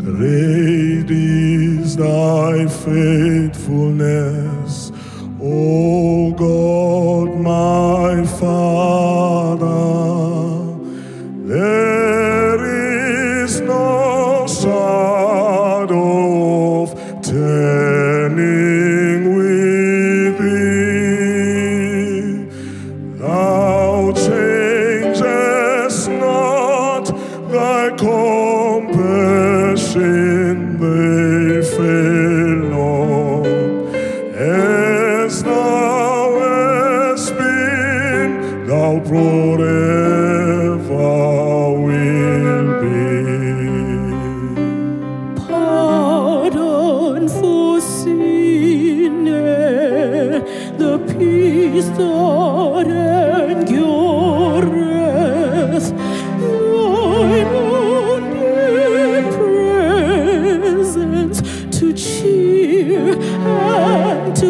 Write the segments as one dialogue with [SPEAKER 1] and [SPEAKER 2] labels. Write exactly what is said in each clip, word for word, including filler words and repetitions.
[SPEAKER 1] Great is thy faithfulness, O God, my Father. There is no shadow of turning with thee. Thou changest not, thy compassion they fail not. As thou hast been, thou forever will be.
[SPEAKER 2] Pardon for sin, the peace that endureth, thine own presence to cheer and to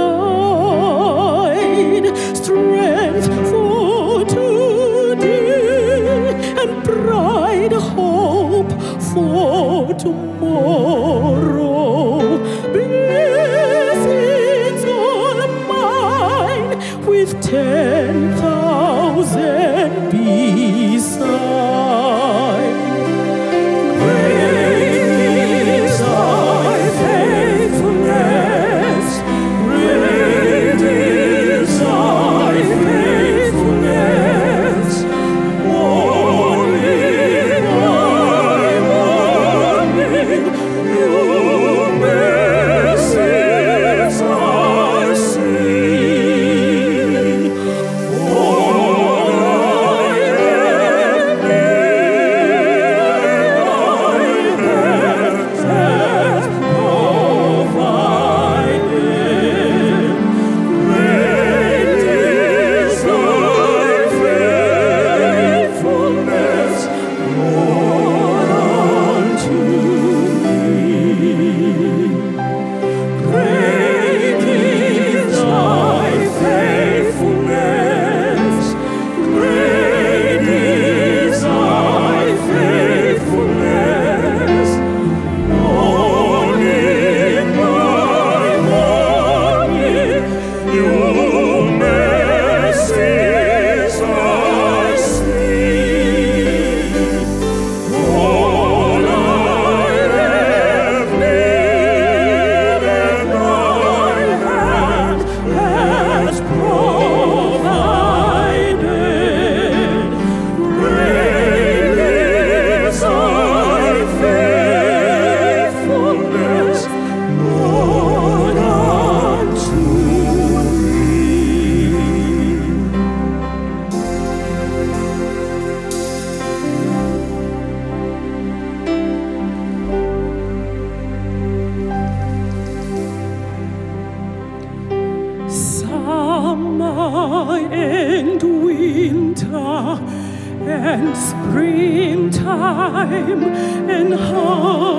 [SPEAKER 2] guide, strength for today and bright hope for tomorrow. Blessings all mine with ten thousand beside. Great is thy faithfulness, great is thy faithfulness. Morning by morning, new mercies I see. All I have needed, thy hands have provided. Great is thy faithfulness, Lord, unto me. Great is thy faithfulness, great is thy faithfulness. Morning by morning, new mercies I see. All I have needed, thy hand has provided. Great is thy faithfulness, Lord, unto me. Summer and winter and springtime and harvest